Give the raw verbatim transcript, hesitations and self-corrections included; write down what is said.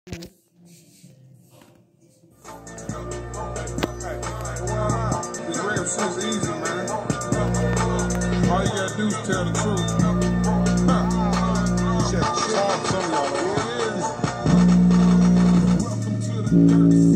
This real shit's easy, man. All you gotta do is tell the truth. Huh. Check, check. Some of y'all, it is. Welcome to the dirty